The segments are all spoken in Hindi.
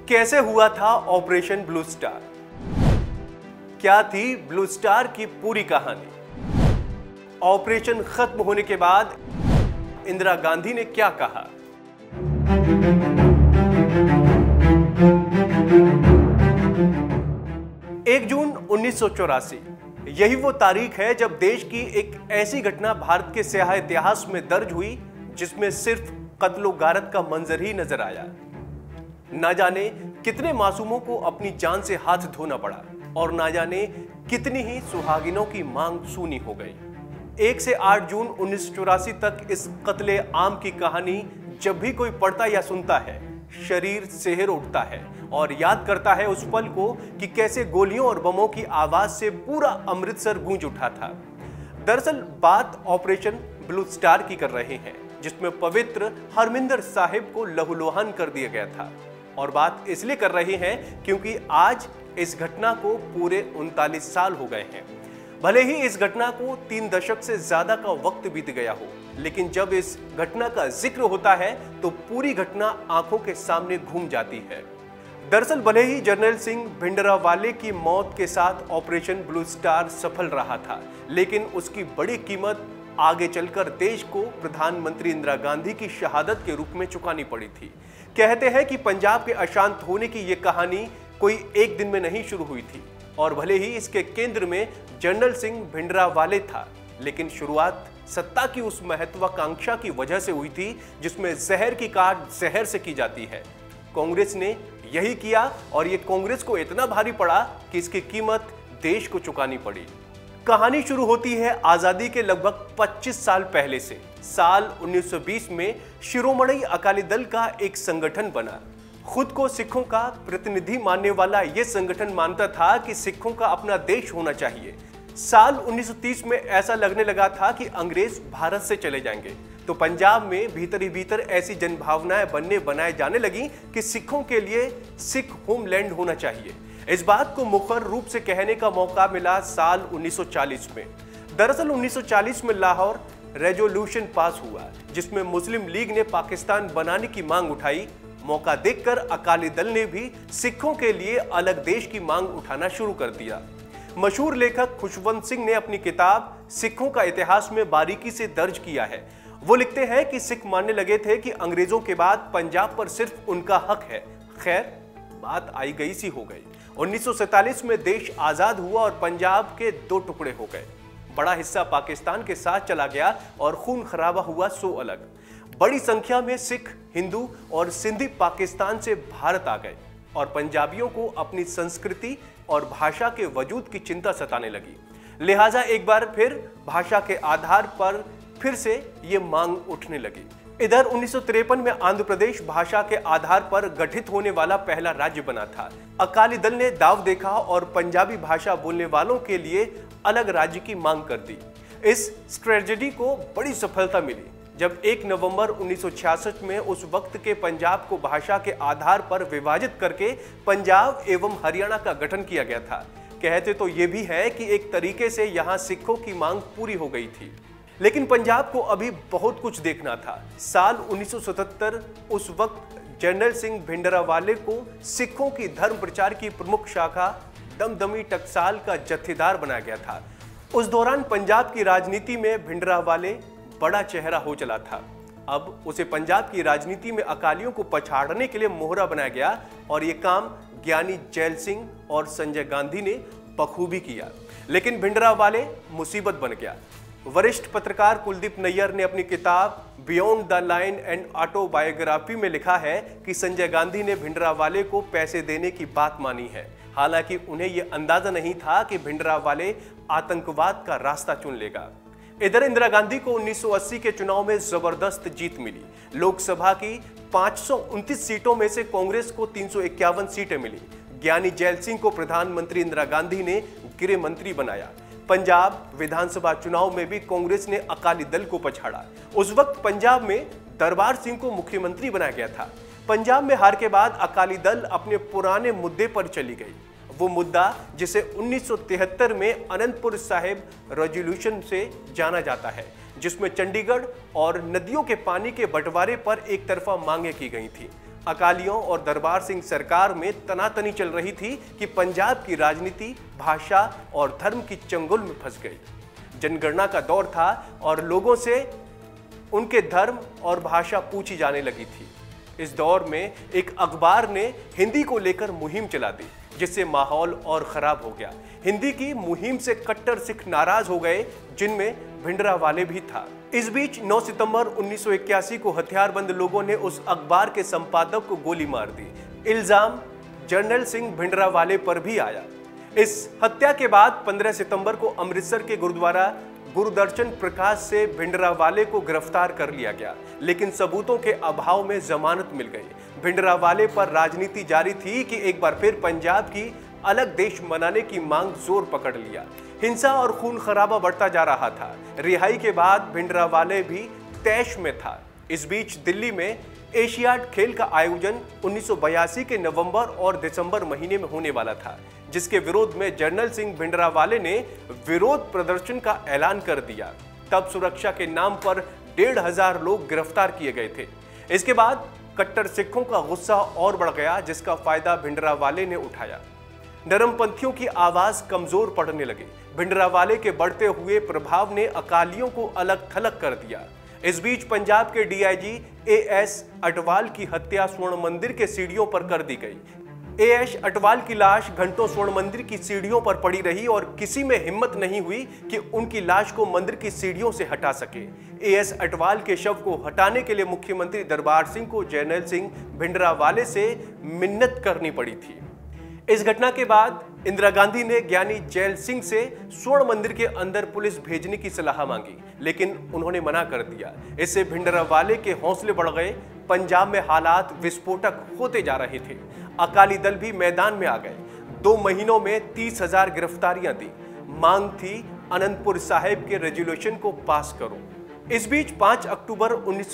कैसे हुआ था ऑपरेशन ब्लू स्टार? क्या थी ब्लू स्टार की पूरी कहानी? ऑपरेशन खत्म होने के बाद इंदिरा गांधी ने क्या कहा? 1 जून 1984 यही वो तारीख है जब देश की एक ऐसी घटना भारत के स्याह इतिहास में दर्ज हुई जिसमें सिर्फ कत्लो गारत का मंजर ही नजर आया। ना जाने कितने मासूमों को अपनी जान से हाथ धोना पड़ा और ना जाने कितनी ही सुहागिनों की मांग सूनी हो गई। 1 से 8 जून 1984 तक इस कत्ले आम की कहानी जब भी कोई पढ़ता या सुनता है, शरीर सिहर उठता है और याद करता है उस पल को कि कैसे गोलियों और बमों की आवाज से पूरा अमृतसर गूंज उठा था। दरअसल बात ऑपरेशन ब्लू स्टार की कर रहे हैं, जिसमें पवित्र हरमिंदर साहिब को लहूलुहान कर दिया गया था। और बात इसलिए कर रहे हैं क्योंकि आज इस घटना को पूरे 39 साल हो गए हैं। भले ही इस घटना को 3 दशक से ज्यादा का वक्त बीत गया हो, लेकिन जब इस घटना का जिक्र होता है तो पूरी घटना आंखों के सामने घूम जाती है। दरअसल भले ही जनरल सिंह भिंडरावाले की मौत के साथ ऑपरेशन ब्लू स्टार सफल रहा था, लेकिन उसकी बड़ी कीमत आगे चलकर देश को प्रधानमंत्री इंदिरा गांधी की शहादत के रूप में चुकानी पड़ी थी। कहते हैं कि पंजाब के अशांत होने की यह कहानी कोई एक दिन में नहीं शुरू हुई थी और भले ही इसके केंद्र में जनरल सिंह भिंडरावाले था, लेकिन शुरुआत सत्ता की उस महत्वाकांक्षा की वजह से हुई थी जिसमें जहर की काट जहर से की जाती है। कांग्रेस ने यही किया और यह कांग्रेस को इतना भारी पड़ा कि इसकी कीमत देश को चुकानी पड़ी। कहानी शुरू होती है आजादी के लगभग 25 साल पहले से। साल 1920 में शिरोमणि अकाली दल का एक संगठन बना। खुद को सिखों का प्रतिनिधि मानने वाला यह संगठन मानता था कि सिखों का अपना देश होना चाहिए। साल 1930 में ऐसा लगने लगा था कि अंग्रेज भारत से चले जाएंगे, तो पंजाब में भीतर ही भीतर ऐसी जनभावनाएं बनाए जाने लगी कि सिखों के लिए सिख होमलैंड होना चाहिए। इस बात को मुखर रूप से कहने का मौका मिला साल 1940 में। दरअसल 1940 में लाहौर रेजोल्यूशन पास हुआ, जिसमें मुस्लिम लीग ने पाकिस्तान बनाने की मांग उठाई। मौका देखकर अकाली दल ने भी सिखों के लिए अलग देश की मांग उठाना शुरू कर दिया। मशहूर लेखक खुशवंत सिंह ने अपनी किताब सिखों का इतिहास में बारीकी से दर्ज किया है। वो लिखते हैं कि सिख मानने लगे थे कि अंग्रेजों के बाद पंजाब पर सिर्फ उनका हक है। खैर, बात आई गई सी हो गई। 1947 में देश आजाद हुआ और पंजाब के 2 टुकड़े हो गए। बड़ा हिस्सा पाकिस्तान के साथ चला गया और खून खराबा हुआ सो अलग। बड़ी संख्या में सिख, हिंदू और सिंधी पाकिस्तान से भारत आ गए और पंजाबियों को अपनी संस्कृति और भाषा के वजूद की चिंता सताने लगी। लिहाजा एक बार फिर भाषा के आधार पर फिर से ये मांग उठने लगी। इधर 1953 में आंध्र प्रदेश भाषा के आधार पर गठित होने वाला पहला राज्य बना था। अकाली दल ने दाव देखा और पंजाबी भाषा बोलने वालों के लिए अलग राज्य की मांग कर दी। इस स्ट्रेटजी को बड़ी सफलता मिली जब 1 नवंबर 1966 में उस वक्त के पंजाब को भाषा के आधार पर विभाजित करके पंजाब एवं हरियाणा का गठन किया गया था। कहते तो ये भी है कि एक तरीके से यहाँ सिखों की मांग पूरी हो गई थी, लेकिन पंजाब को अभी बहुत कुछ देखना था। साल 1977 उस वक्त जनरल सिंह भिंडरावाले को सिखों की धर्म प्रचार की प्रमुख शाखा दमदमी टकसाल का जत्थेदार बनाया गया था। उस दौरान पंजाब की राजनीति में भिंडरावाले बड़ा चेहरा हो चला था। अब उसे पंजाब की राजनीति में अकालियों को पछाड़ने के लिए मोहरा बनाया गया और यह काम ज्ञानी जैल सिंह और संजय गांधी ने बखूबी किया। लेकिन भिंडरावाले मुसीबत बन गया। वरिष्ठ पत्रकार कुलदीप नैयर ने अपनी किताब beyond the line and autobiography में लिखा है कि संजय गांधी ने भिंडरावाले को पैसे देने की बात मानी है। हालांकि उन्हें यह अंदाजा नहीं था कि भिंडरावाले आतंकवाद का रास्ता चुन लेगा। इधर इंदिरा गांधी को 1980 के चुनाव में जबरदस्त जीत मिली। लोकसभा की 529 सीटों में से कांग्रेस को 351 सीटें मिली। ज्ञानी जैल सिंह को प्रधानमंत्री इंदिरा गांधी ने गृह मंत्री बनाया। पंजाब विधानसभा चुनाव में भी कांग्रेस ने अकाली दल को पछाड़ा। उस वक्त पंजाब में दरबार सिंह को मुख्यमंत्री बनाया गया था। पंजाब में हार के बाद अकाली दल अपने पुराने मुद्दे पर चली गई। वो मुद्दा जिसे 1973 में आनंदपुर साहिब रेजोल्यूशन से जाना जाता है, जिसमें चंडीगढ़ और नदियों के पानी के बंटवारे पर एक तरफा मांगे की गई थी। अकालियों और दरबार सिंह सरकार में तनातनी चल रही थी कि पंजाब की राजनीति, भाषा और धर्म की चंगुल में फंस गई। जनगणना का दौर था और लोगों से उनके धर्म और भाषा पूछी जाने लगी थी। इस दौर में एक अखबार ने हिंदी को लेकर मुहिम चला दी, जिससे माहौल और खराब हो गया। हिंदी की मुहिम से कट्टर सिख नाराज हो गए, जिनमें भिंडरावाले भी था। इस बीच 9 सितंबर 1981 को हथियारबंद लोगों ने उस अखबार के संपादक को गोली मार दी। इल्जाम जनरल सिंह भिंडरावाले पर भी आया। इस हत्या के बाद 15 सितंबर को अमृतसर के गुरुद्वारा गुरुदर्शन प्रकाश से भिंडरावाले को गिरफ्तार कर लिया गया, लेकिन सबूतों के अभाव में जमानत मिल गई। भिंडरावाले पर राजनीति जारी थी कि एक बार फिर पंजाब की अलग देश बनाने की मांग जोर पकड़ लिया। हिंसा और खून खराबा बढ़ता जा रहा था। रिहाई के बाद भिंडरावाले भी तैश में था। इस बीच दिल्ली में एशियाड खेल का आयोजन 1982 के नवंबर और दिसंबर महीने में होने वाला था, जिसके विरोध में जनरल सिंह भिंडरावाले ने विरोध प्रदर्शन का ऐलान कर दिया। तब सुरक्षा के नाम पर 1,500 लोग गिरफ्तार किए गए थे। इसके बाद कट्टर सिखों का गुस्सा और बढ़ गया, जिसका फायदा भिंडरावाले ने उठाया। नरमपंथियों की आवाज कमजोर पड़ने लगी। भिंडरावाले के बढ़ते हुए प्रभाव ने अकालियों को अलग थलग कर दिया। इस बीच पंजाब के डीआईजी एएस अटवाल की हत्या स्वर्ण मंदिर के सीढ़ियों पर कर दी गई। एएस अटवाल की लाश घंटों स्वर्ण मंदिर की सीढ़ियों पर पड़ी रही और किसी में हिम्मत नहीं हुई कि उनकी लाश को मंदिर की सीढ़ियों से हटा सके। एएस अटवाल के शव को हटाने के लिए मुख्यमंत्री दरबार सिंह को जनरल सिंह भिंडरावाले से मिन्नत करनी पड़ी थी। इस घटना के बाद इंदिरा गांधी ने ज्ञानी जैल सिंह से स्वर्ण मंदिर के अंदर पुलिस भेजने की सलाह मांगी, लेकिन उन्होंने मना कर दिया। इससे भिंडरावाले के हौसले बढ़ गए। पंजाब में हालात विस्फोटक होते जा रहे थे। अकाली दल भी मैदान में आ गए। 2 महीनों में 30,000 गिरफ्तारियां दी। मांग थी अनंतपुर साहिब के रेजोल्यूशन को पास करो। इस बीच 5 अक्टूबर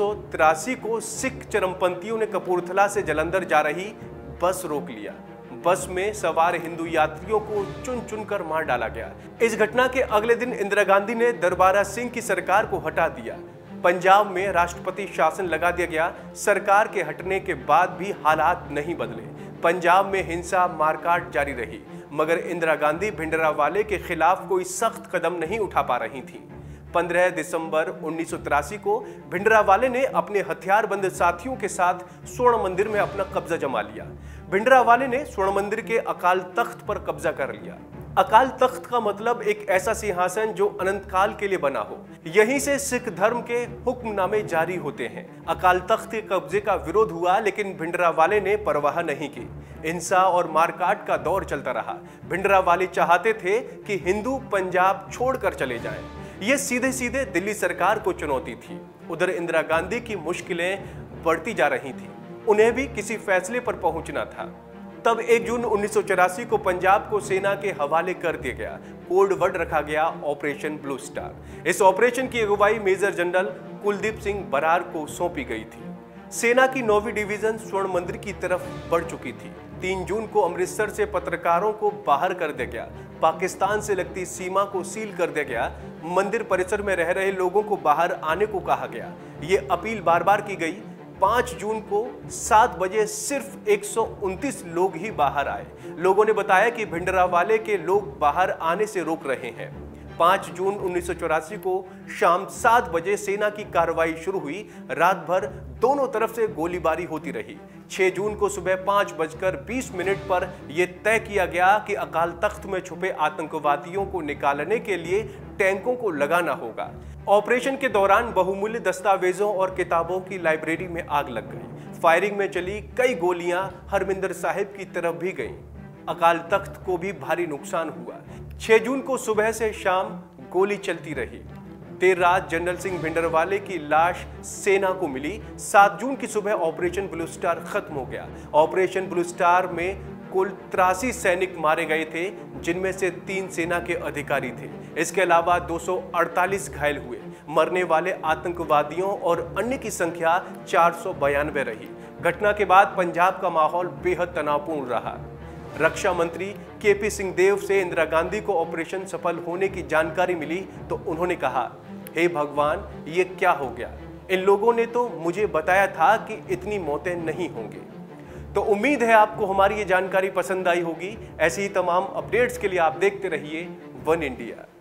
1983 को सिख चरमपंथियों ने कपूरथला से जालंधर जा रही बस रोक लिया। बस में सवार हिंदू यात्रियों को चुन चुनकर मार डाला गया। इस घटना के अगले दिन इंदिरा गांधी ने दरबारा सिंह की सरकार को हटा दिया। पंजाब में राष्ट्रपति शासन लगा दिया गया। सरकार के हटने के बाद भी हालात नहीं बदले। पंजाब में हिंसा मारकाट जारी रही, मगर इंदिरा गांधी भिंडरावाले के खिलाफ कोई सख्त कदम नहीं उठा पा रही थी। 15 दिसंबर 1983 को भिंडरावाले ने अपने हथियारबंद साथियों के साथ स्वर्ण मंदिर में अपना कब्जा जमा लिया। भिंडरावाले ने स्वर्ण मंदिर के अकाल तख्त पर कब्जा कर लिया। अकाल तख्त का मतलब एक ऐसा सिंहासन जो अनंत काल के लिए बना हो। यहीं से सिख धर्म के हुक्मनामे जारी होते हैं। अकाल तख्त के कब्जे का विरोध हुआ, लेकिन भिंडरावाले ने परवाह नहीं की। हिंसा और मारकाट का दौर चलता रहा। भिंडरावाले चाहते थे कि हिंदू पंजाब छोड़कर चले जाएं। ये सीधे सीधे दिल्ली सरकार को चुनौती थी। उधर इंदिरा गांधी की मुश्किलें बढ़ती जा रही थी। उन्हें भी किसी फैसले पर पहुंचना था। तब 1 जून 1984 को पंजाब को सेना के हवाले कर दिया गया। कोड वर्ड रखा गया ऑपरेशन ब्लू स्टार। इस ऑपरेशन की अगुवाई मेजर जनरल कुलदीप सिंह बरार को सौंपी गई थी। सेना की 9वीं डिवीजन स्वर्ण मंदिर की तरफ बढ़ चुकी थी। 3 जून को अमृतसर से पत्रकारों को बाहर कर दिया गया। पाकिस्तान से लगती सीमा को सील कर दिया गया। मंदिर परिसर में रह रहे लोगों को बाहर आने को कहा गया। ये अपील बार बार की गई। 5 जून को 7 बजे सिर्फ 129 लोग ही बाहर आए। लोगों ने बताया कि भिंडरावाले के लोग बाहर आने से रोक रहे हैं। 5 जून 1984 को शाम 7 बजे सेना की कार्रवाई शुरू हुई। रात भर दोनों तरफ से गोलीबारी होती रही। 6 जून को सुबह 5:20 पर यह तय किया गया कि अकाल तख्त में छुपे आतंकवादियों को निकालने के लिए टैंकों को लगाना होगा। ऑपरेशन के दौरान बहुमूल्य दस्तावेजों और किताबों की लाइब्रेरी में आग लग गई। फायरिंग में चली कई गोलियां हरमिंदर साहिब की तरफ भी गईं। अकाल तख्त को भी भारी नुकसान हुआ। 6 जून को सुबह से शाम गोली चलती रही। देर रात जनरल सिंह भिंडरावाले की लाश सेना को मिली। 7 जून की सुबह ऑपरेशन ब्लू स्टार खत्म हो गया। ऑपरेशन ब्लू स्टार में कुल 83 सैनिक मारे गए थे, जिनमें से 3 सेना के अधिकारी थे। इसके अलावा 248 घायल हुए। मरने वाले आतंकवादियों और अन्य की संख्या 492 रही। घटना के बाद पंजाब का माहौल बेहद तनावपूर्ण रहा। रक्षा मंत्री केपी सिंह देव से इंदिरा गांधी को ऑपरेशन सफल होने की जानकारी मिली तो उन्होंने कहा, हे भगवान, ये क्या हो गया? इन लोगों ने तो मुझे बताया था कि इतनी मौतें नहीं होंगी। तो उम्मीद है आपको हमारी ये जानकारी पसंद आई होगी। ऐसी ही तमाम अपडेट्स के लिए आप देखते रहिए वन इंडिया।